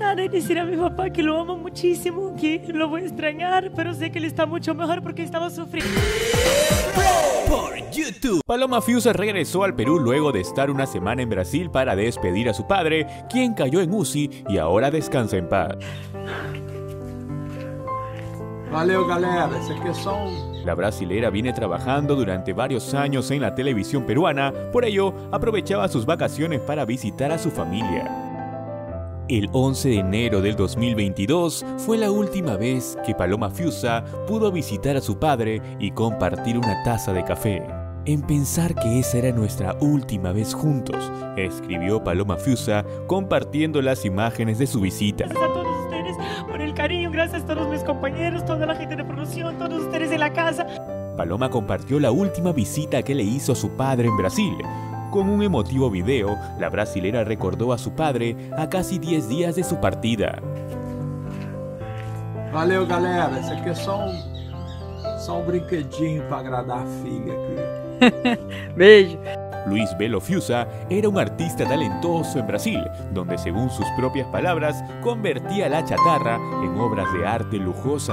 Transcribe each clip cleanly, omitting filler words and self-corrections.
nada y decir a mi papá que lo amo muchísimo, que lo voy a extrañar, pero sé que él está mucho mejor porque estaba sufriendo. Por YouTube. Paloma Fiusa regresó al Perú luego de estar una semana en Brasil para despedir a su padre, quien cayó en UCI y ahora descansa en paz. Valeu, galera. Esse aqui é só La brasilera viene trabajando durante varios años en la televisión peruana, por ello aprovechaba sus vacaciones para visitar a su familia. El 11 de enero del 2022 fue la última vez que Paloma Fiusa pudo visitar a su padre y compartir una taza de café. En pensar que esa era nuestra última vez juntos, escribió Paloma Fiusa compartiendo las imágenes de su visita. Gracias a todos ustedes por el cariño, gracias a todos mis compañeros, toda la gente de producción, todos ustedes en la casa. Paloma compartió la última visita que le hizo a su padre en Brasil. Con un emotivo video, la brasilera recordó a su padre a casi 10 días de su partida. Valeu, galera. Esse aqui é só brinquedinho para agradar a filha aqui. Beijo. Luis Belo Fiusa era un artista talentoso en Brasil, donde según sus propias palabras, convertía la chatarra en obras de arte lujosas.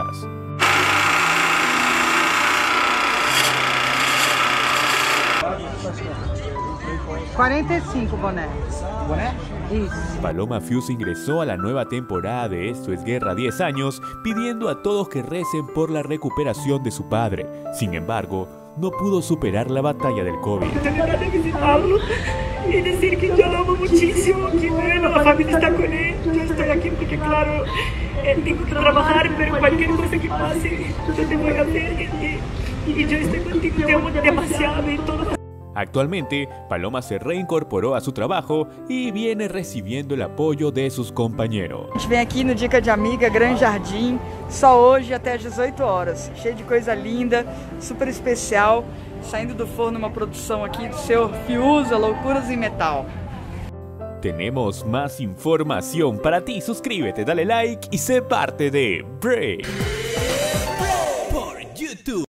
$45 boné. Boné? Isso. Paloma Fiusa ingresó a la nueva temporada de Esto es Guerra 10 años, pidiendo a todos que recen por la recuperación de su padre. Sin embargo, no pudo superar la batalla del COVID. Tengo ganas de visitarlo y decir que yo lo amo muchísimo, que bueno, la familia está con él, yo estoy aquí porque claro, tengo que trabajar, pero cualquier cosa que pase, yo te voy a ver y yo estoy contigo, te amo demasiado y todo. Actualmente, Paloma se reincorporó a su trabajo y viene recibiendo el apoyo de sus compañeros. A gente vem aqui no Dica de Amiga, Gran Jardim, só hoje até às 18 horas. Cheio de coisa linda, super especial, saindo do forno uma produção aqui do seu Fiusa, Loucuras em Metal. Tenemos más información para ti, suscríbete, dale like y sé parte de Break.